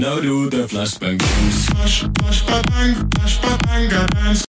Now do the flashbang dance. Flash, flash, ba bang, dance.